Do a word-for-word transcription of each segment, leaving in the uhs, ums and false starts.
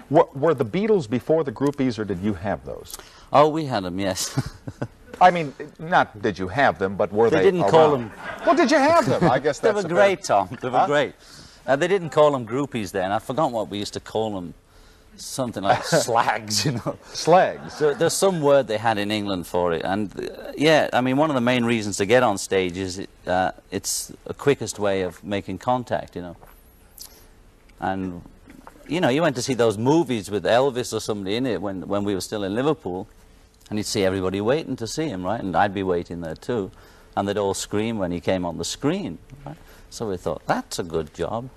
Were, were the Beatles before the groupies, or did you have those? Oh, we had them, yes. I mean, not did you have them, but were they... They didn't around? call them... Well, did you have them? I guess they that's were a great, bit... Tom. They were huh? great. Uh, they didn't call them groupies then. I forgot what we used to call them. Something like slags, you know. Slags. So there's some word they had in England for it, and uh, yeah, I mean, one of the main reasons to get on stage is it, uh, it's the quickest way of making contact, you know. And you know, you went to see those movies with Elvis or somebody in it when when we were still in Liverpool, and you'd see everybody waiting to see him, right? And I'd be waiting there too, and they'd all scream when he came on the screen, right? So we thought, that's a good job.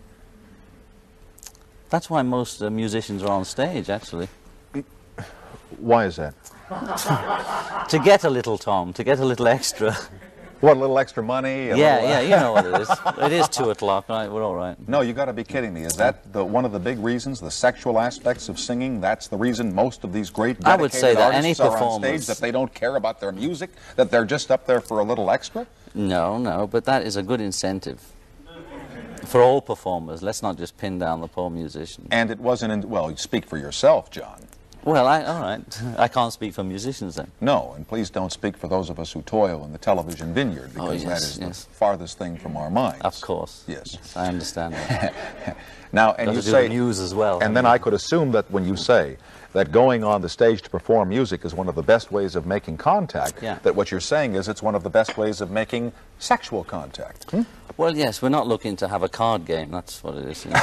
That's why most uh, musicians are on stage, actually. Why is that? To get a little, Tom, to get a little extra. What, a little extra money? Yeah, little, uh... yeah, you know what it is. It is two o'clock, right? We're all right. No, you got to be kidding me. Is that the, one of the big reasons, the sexual aspects of singing? That's the reason most of these great dedicated I would say that artists any are on stage, that they don't care about their music, that they're just up there for a little extra? No, no, but that is a good incentive. For all performers, let's not just pin down the poor musician. And it wasn't, in, well, you speak for yourself, John. Well, I, all right. I can't speak for musicians then. No, and please don't speak for those of us who toil in the television vineyard, because oh, yes, that is yes. the farthest thing from our minds. Of course. Yes. yes I understand that. Now, and Got you to do say, the news as well. And then I could assume that when you say that going on the stage to perform music is one of the best ways of making contact, yeah. that what you're saying is it's one of the best ways of making sexual contact. Hmm? Well, yes, we're not looking to have a card game. That's what it is. You know?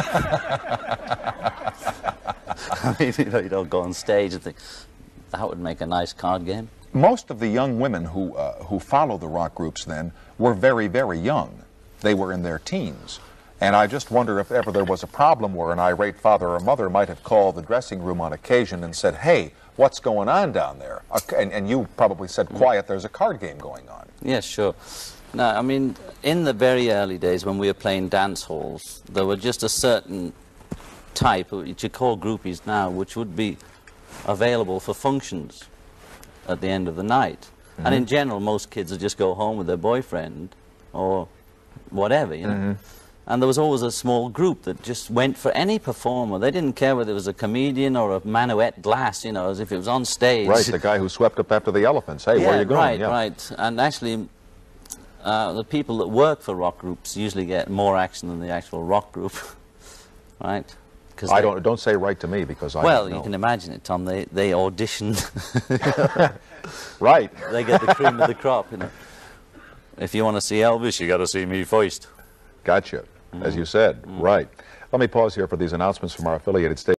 I mean, you know, you don't go on stage and think, that would make a nice card game. Most of the young women who, uh, who follow the rock groups then were very, very young. They were in their teens. And I just wonder if ever there was a problem where an irate father or mother might have called the dressing room on occasion and said, hey, what's going on down there? And, and you probably said, quiet, there's a card game going on. Yes, sure. No, I mean, in the very early days when we were playing dance halls, there were just a certain type, which you call groupies now, which would be available for functions at the end of the night. Mm-hmm. And in general, most kids would just go home with their boyfriend or whatever, you know. Mm-hmm. And there was always a small group that just went for any performer. They didn't care whether it was a comedian or a Manuette Glass, you know, as if it was on stage. Right, the guy who swept up after the elephants. Hey, yeah, where are you going? Right, yeah. right. And actually, uh, the people that work for rock groups usually get more action than the actual rock group, right? I they, don't don't say right to me because I well, don't know. You can imagine it, Tom. They they auditioned. Right. They get the cream of the crop, you know. If you want to see Elvis, you got to see me first. Gotcha. Mm-hmm. As you said, mm-hmm. Right. Let me pause here for these announcements from our affiliated stations.